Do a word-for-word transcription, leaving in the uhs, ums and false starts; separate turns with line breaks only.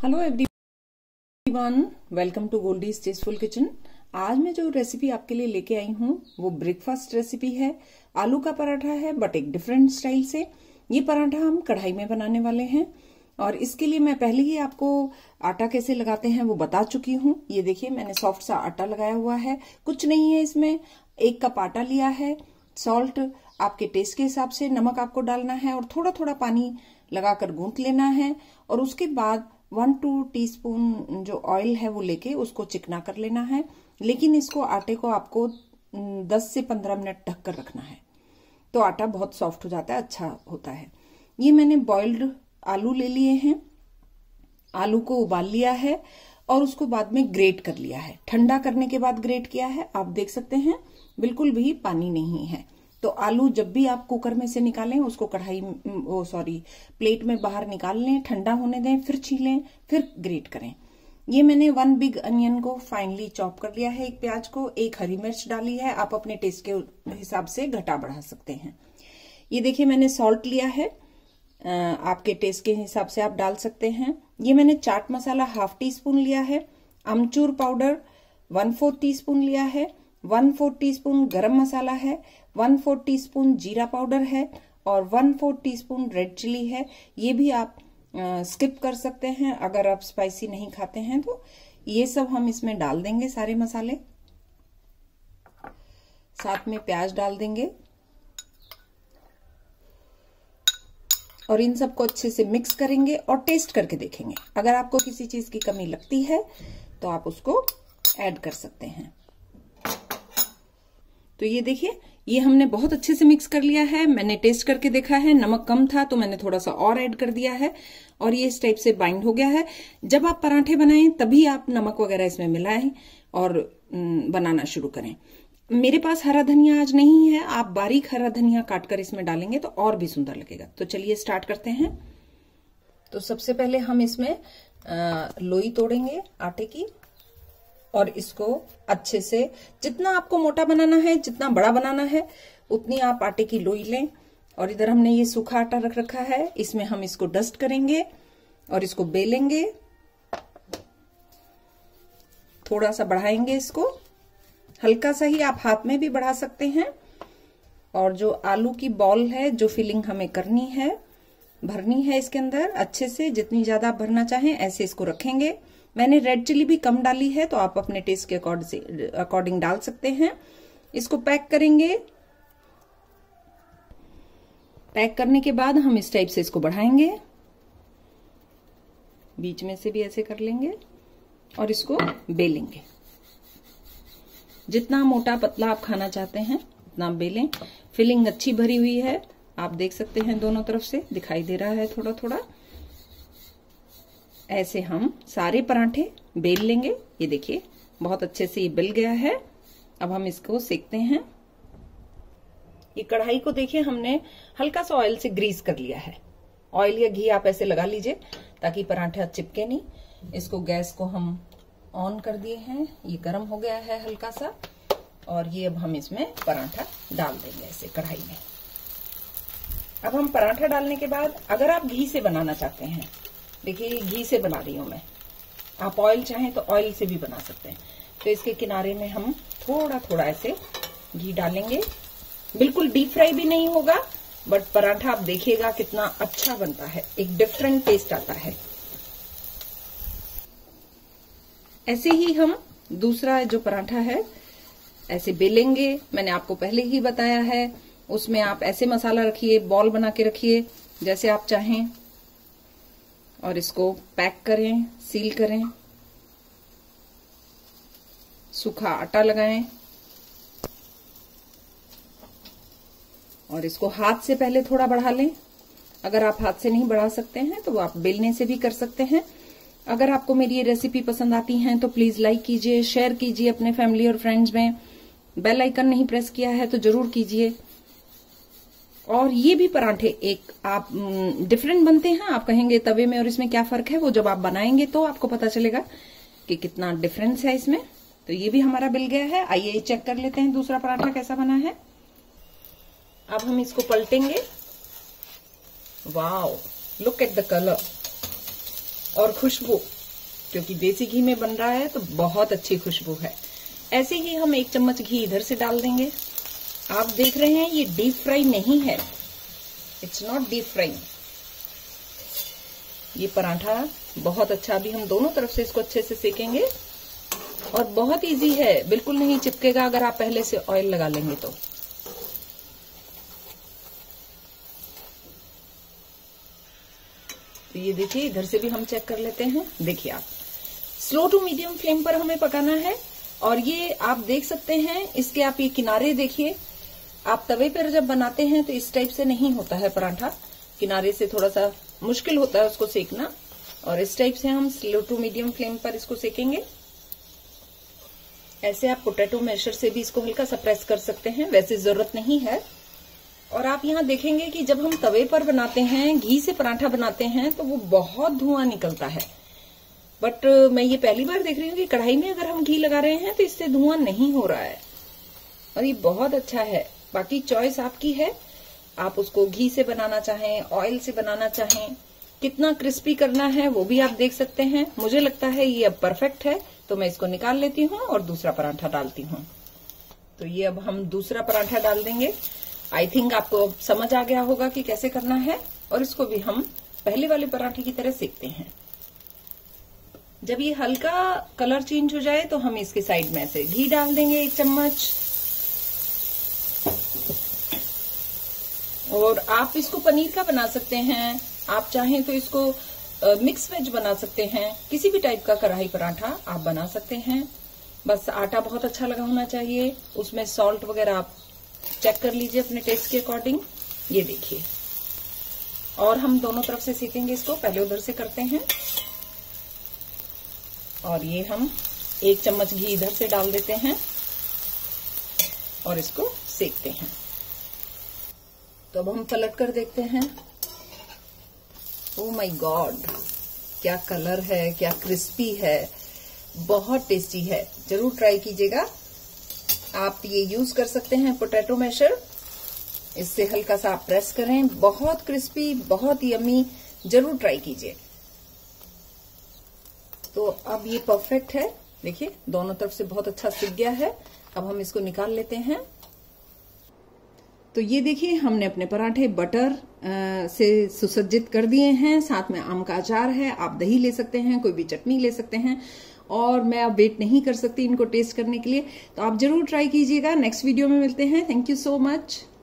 Hello everyone, welcome to Goldie's tasteful kitchen. आज मैं जो रेसिपी आपके लिए लेके आई हूँ वो ब्रेकफास्ट रेसिपी है। आलू का पराठा है बट एक डिफरेंट स्टाइल से। ये पराठा हम कढ़ाई में बनाने वाले हैं और इसके लिए मैं पहले ही आपको आटा कैसे लगाते हैं वो बता चुकी हूँ। ये देखिए, मैंने सॉफ्ट सा आटा लगाया हुआ है। कुछ नहीं है इसमें, एक कप आटा लिया है। सॉल्ट आपके टेस्ट के हिसाब से, नमक आपको डालना है और थोड़ा थोड़ा पानी लगाकर गूंथ लेना है। और उसके बाद वन टू टीस्पून जो ऑयल है वो लेके उसको चिकना कर लेना है। लेकिन इसको आटे को आपको दस से पंद्रह मिनट ढक कर रखना है तो आटा बहुत सॉफ्ट हो जाता है, अच्छा होता है। ये मैंने बॉइल्ड आलू ले लिए हैं। आलू को उबाल लिया है और उसको बाद में ग्रेट कर लिया है। ठंडा करने के बाद ग्रेट किया है। आप देख सकते हैं बिल्कुल भी पानी नहीं है। तो आलू जब भी आप कुकर में से निकालें उसको कढ़ाई वो सॉरी प्लेट में बाहर निकाल लें, ठंडा होने दें, फिर छीलें, फिर ग्रेट करें। ये मैंने वन बिग अनियन को फाइनली चॉप कर लिया है, एक प्याज को, एक हरी मिर्च डाली है। आप अपने टेस्ट के हिसाब से घटा बढ़ा सकते हैं। ये देखिए, मैंने सॉल्ट लिया है, आपके टेस्ट के हिसाब से आप डाल सकते हैं। ये मैंने chaat masala half teaspoon लिया है। Amchur powder one fourth teaspoon लिया है। One fourth teaspoon garam masala है। वन फोर्थ टी स्पून जीरा पाउडर है और one fourth teaspoon red chilli है। ये भी आप आ, स्किप कर सकते हैं अगर आप स्पाइसी नहीं खाते हैं तो। ये सब हम इसमें डाल देंगे, सारे मसाले। साथ में प्याज डाल देंगे और इन सबको अच्छे से मिक्स करेंगे और टेस्ट करके देखेंगे। अगर आपको किसी चीज की कमी लगती है तो आप उसको ऐड कर सकते हैं। तो ये देखिए, ये हमने बहुत अच्छे से मिक्स कर लिया है। मैंने टेस्ट करके देखा है, नमक कम था तो मैंने थोड़ा सा और ऐड कर दिया है और ये इस टाइप से बाइंड हो गया है। जब आप पराठे बनाएं तभी आप नमक वगैरह इसमें मिलाएं और बनाना शुरू करें। मेरे पास हरा धनिया आज नहीं है, आप बारीक हरा धनिया काटकर इसमें डालेंगे तो और भी सुंदर लगेगा। तो चलिए स्टार्ट करते हैं। तो सबसे पहले हम इसमें लोई तोड़ेंगे आटे की और इसको अच्छे से, जितना आपको मोटा बनाना है, जितना बड़ा बनाना है, उतनी आप आटे की लोई लें। और इधर हमने ये सूखा आटा रख रखा है, इसमें हम इसको डस्ट करेंगे और इसको बेलेंगे। थोड़ा सा बढ़ाएंगे इसको, हल्का सा ही, आप हाथ में भी बढ़ा सकते हैं। और जो आलू की बॉल है, जो फिलिंग हमें करनी है, भरनी है इसके अंदर अच्छे से, जितनी ज्यादा आप भरना चाहें ऐसे इसको रखेंगे। मैंने रेड चिली भी कम डाली है तो आप अपने टेस्ट के अकॉर्डिंग डाल सकते हैं। इसको पैक करेंगे। पैक करने के बाद हम इस टाइप से इसको बढ़ाएंगे, बीच में से भी ऐसे कर लेंगे और इसको बेलेंगे। जितना मोटा पतला आप खाना चाहते हैं उतना बेलें। फिलिंग अच्छी भरी हुई है, आप देख सकते हैं, दोनों तरफ से दिखाई दे रहा है थोड़ा थोड़ा। ऐसे हम सारे पराठे बेल लेंगे। ये देखिए, बहुत अच्छे से ये बेल गया है। अब हम इसको सेकते हैं। ये कढ़ाई को देखिए, हमने हल्का सा ऑयल से ग्रीस कर लिया है। ऑयल या घी आप ऐसे लगा लीजिए ताकि पराठा चिपके नहीं। इसको गैस को हम ऑन कर दिए हैं, ये गर्म हो गया है हल्का सा। और ये अब हम इसमें पराठा डाल देंगे ऐसे कढ़ाई में। अब हम पराठा डालने के बाद, अगर आप घी से बनाना चाहते हैं, देखिए घी से बना रही हूं मैं, आप ऑयल चाहें तो ऑयल से भी बना सकते हैं। तो इसके किनारे में हम थोड़ा थोड़ा ऐसे घी डालेंगे। बिल्कुल डीप फ्राई भी नहीं होगा बट पराठा आप देखिएगा कितना अच्छा बनता है, एक डिफरेंट टेस्ट आता है। ऐसे ही हम दूसरा जो पराठा है ऐसे बेलेंगे। मैंने आपको पहले ही बताया है, उसमें आप ऐसे मसाला रखिए, बॉल बना के रखिए जैसे आप चाहें, और इसको पैक करें, सील करें, सूखा आटा लगाएं और इसको हाथ से पहले थोड़ा बढ़ा लें। अगर आप हाथ से नहीं बढ़ा सकते हैं तो आप बेलने से भी कर सकते हैं। अगर आपको मेरी ये रेसिपी पसंद आती है तो प्लीज लाइक कीजिए, शेयर कीजिए अपने फैमिली और फ्रेंड्स में। बेल आइकन नहीं प्रेस किया है तो जरूर कीजिए। और ये भी पराठे एक आप डिफरेंट बनते हैं। आप कहेंगे तवे में और इसमें क्या फर्क है, वो जब आप बनाएंगे तो आपको पता चलेगा कि कितना डिफरेंस है इसमें। तो ये भी हमारा बिल गया है। आइए चेक कर लेते हैं दूसरा पराठा कैसा बना है। अब हम इसको पलटेंगे। Wow, look at the colour, और खुशबू, क्योंकि देसी घी में बन रहा है तो बहुत अच्छी खुशबू है। ऐसे ही हम एक चम्मच घी इधर से डाल देंगे। आप देख रहे हैं ये डीप फ्राई नहीं है, इट्स नॉट डीप फ्राई। ये पराठा बहुत अच्छा, अभी हम दोनों तरफ से इसको अच्छे से सेकेंगे और बहुत इजी है, बिल्कुल नहीं चिपकेगा अगर आप पहले से ऑयल लगा लेंगे तो। तो ये देखिए इधर से भी हम चेक कर लेते हैं। देखिए आप स्लो टू मीडियम फ्लेम पर हमें पकाना है। और ये आप देख सकते हैं, इसके आप ये किनारे देखिए। आप तवे पर जब बनाते हैं तो इस टाइप से नहीं होता है पराठा, किनारे से थोड़ा सा मुश्किल होता है उसको सेकना। और इस टाइप से हम स्लो टू मीडियम फ्लेम पर इसको सेकेंगे। ऐसे आप पोटैटो मैशर से भी इसको हल्का सा प्रेस कर सकते हैं, वैसे जरूरत नहीं है। और आप यहाँ देखेंगे कि जब हम तवे पर बनाते हैं, घी से पराठा बनाते हैं, तो वो बहुत धुआं निकलता है। बट मैं ये पहली बार देख रही हूँ कि कढ़ाई में अगर हम घी लगा रहे हैं तो इससे धुआं नहीं हो रहा है और ये बहुत अच्छा है। बाकी चॉइस आपकी है, आप उसको घी से बनाना चाहें, ऑयल से बनाना चाहें, कितना क्रिस्पी करना है वो भी आप देख सकते हैं। मुझे लगता है ये अब परफेक्ट है, तो मैं इसको निकाल लेती हूँ और दूसरा पराठा डालती हूँ। तो ये अब हम दूसरा पराठा डाल देंगे। आई थिंक आपको समझ आ गया होगा कि कैसे करना है। और इसको भी हम पहले वाले पराठे की तरह सेकते हैं। जब ये हल्का कलर चेंज हो जाए तो हम इसके साइड में ऐसे घी डाल देंगे एक चम्मच। और आप इसको पनीर का बना सकते हैं, आप चाहें तो इसको मिक्स वेज बना सकते हैं, किसी भी टाइप का कढ़ाई पराठा आप बना सकते हैं। बस आटा बहुत अच्छा लगा होना चाहिए, उसमें सॉल्ट वगैरह आप चेक कर लीजिए अपने टेस्ट के अकॉर्डिंग। ये देखिए, और हम दोनों तरफ से सेकेंगे इसको, पहले उधर से करते हैं। और ये हम एक चम्मच घी इधर से डाल देते हैं और इसको सेकते हैं। तो अब हम पलट कर देखते हैं। ओह माय गॉड, क्या कलर है, क्या क्रिस्पी है, बहुत टेस्टी है। जरूर ट्राई कीजिएगा। आप ये यूज कर सकते हैं पोटैटो मैशर, इससे हल्का सा आप प्रेस करें, बहुत क्रिस्पी, बहुत यम्मी। जरूर ट्राई कीजिए। तो अब ये परफेक्ट है, देखिए दोनों तरफ से बहुत अच्छा सिक गया है। अब हम इसको निकाल लेते हैं। तो ये देखिए हमने अपने पराठे बटर आ, से सुसज्जित कर दिए हैं। साथ में आम का अचार है, आप दही ले सकते हैं, कोई भी चटनी ले सकते हैं। और मैं अब वेट नहीं कर सकती इनको टेस्ट करने के लिए, तो आप जरूर ट्राई कीजिएगा। नेक्स्ट वीडियो में मिलते हैं। Thank you so much.